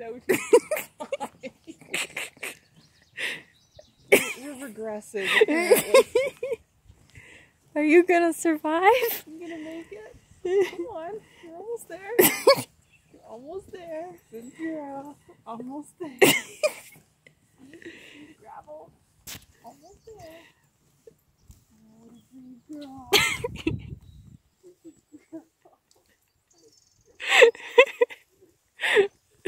ocean. You're regressing, apparently. Are you gonna survive? You gonna make it? Come on, you're almost there. You're almost there, Cynthia. Almost there. Gravel. Almost there. Oh, girl.